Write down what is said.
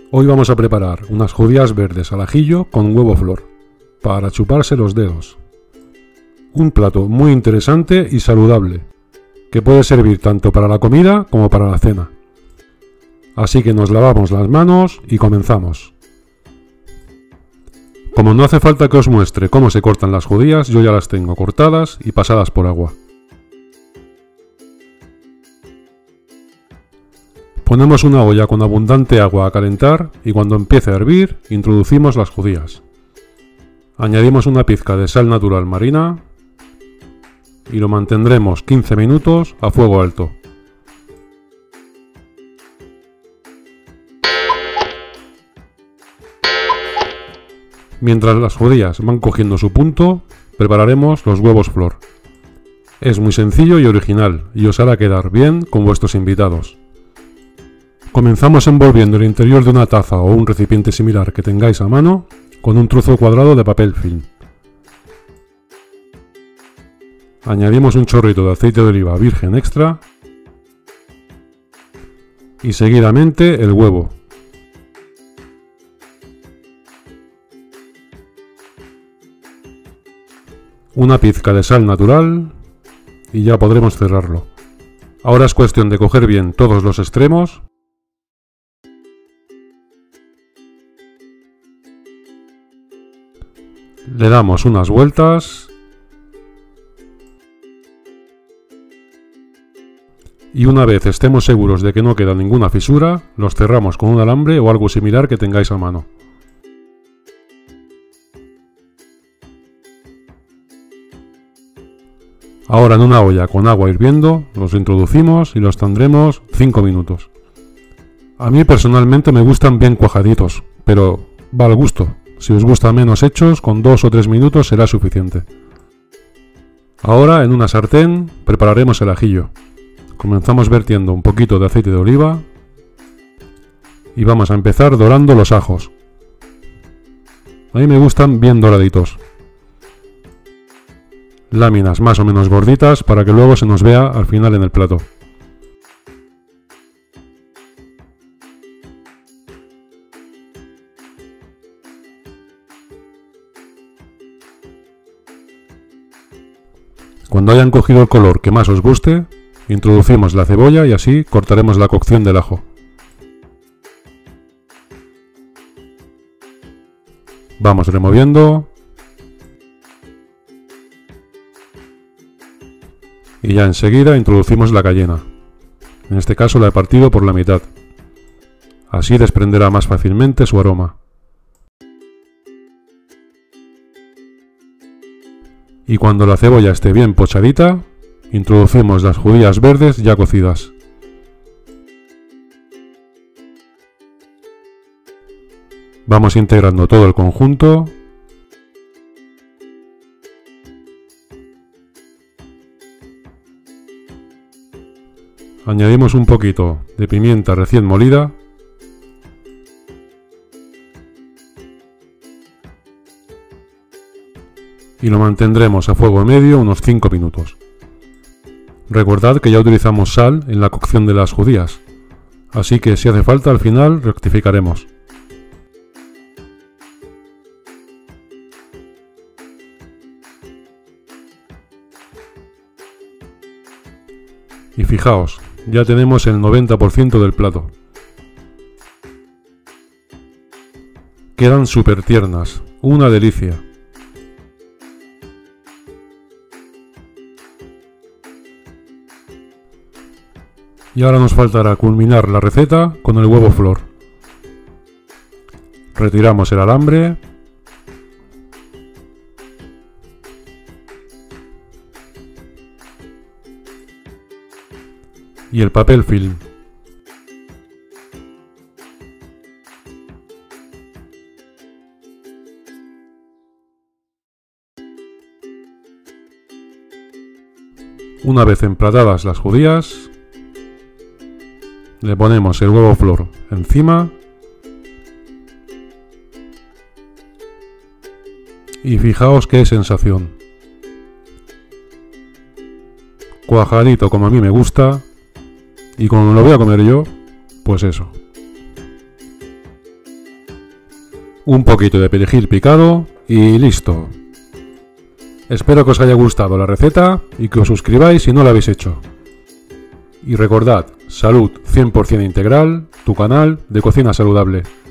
Hoy vamos a preparar unas judías verdes al ajillo con huevo flor, para chuparse los dedos. Un plato muy interesante y saludable, que puede servir tanto para la comida como para la cena. Así que nos lavamos las manos y comenzamos. Como no hace falta que os muestre cómo se cortan las judías, yo ya las tengo cortadas y pasadas por agua. Ponemos una olla con abundante agua a calentar y cuando empiece a hervir, introducimos las judías. Añadimos una pizca de sal natural marina y lo mantendremos 15 minutos a fuego alto. Mientras las judías van cogiendo su punto, prepararemos los huevos flor. Es muy sencillo y original y os hará quedar bien con vuestros invitados. Comenzamos envolviendo el interior de una taza o un recipiente similar que tengáis a mano con un trozo cuadrado de papel film. Añadimos un chorrito de aceite de oliva virgen extra y seguidamente el huevo. Una pizca de sal natural y ya podremos cerrarlo. Ahora es cuestión de coger bien todos los extremos . Le damos unas vueltas y una vez estemos seguros de que no queda ninguna fisura, los cerramos con un alambre o algo similar que tengáis a mano. Ahora en una olla con agua hirviendo los introducimos y los tendremos 5 minutos. A mí personalmente me gustan bien cuajaditos, pero va al gusto. Si os gusta menos hechos, con 2 o 3 minutos será suficiente. Ahora en una sartén prepararemos el ajillo. Comenzamos vertiendo un poquito de aceite de oliva y vamos a empezar dorando los ajos. A mí me gustan bien doraditos. Láminas más o menos gorditas para que luego se nos vea al final en el plato. Cuando hayan cogido el color que más os guste, introducimos la cebolla y así cortaremos la cocción del ajo. Vamos removiendo y ya enseguida introducimos la cayena. En este caso la he partido por la mitad. Así desprenderá más fácilmente su aroma. Y cuando la cebolla esté bien pochadita, introducimos las judías verdes ya cocidas. Vamos integrando todo el conjunto. Añadimos un poquito de pimienta recién molida. Y lo mantendremos a fuego medio unos 5 minutos. Recordad que ya utilizamos sal en la cocción de las judías, así que si hace falta al final rectificaremos. Y fijaos, ya tenemos el 90% del plato. Quedan súper tiernas, una delicia. Y ahora nos faltará culminar la receta con el huevo flor. Retiramos el alambre. Y el papel film. Una vez emplatadas las judías, le ponemos el huevo flor encima y fijaos qué sensación. Cuajadito como a mí me gusta y como me lo voy a comer yo, pues eso. un poquito de perejil picado y listo. Espero que os haya gustado la receta y que os suscribáis si no lo habéis hecho. Y recordad, Salud 100% Integral, tu canal de cocina saludable.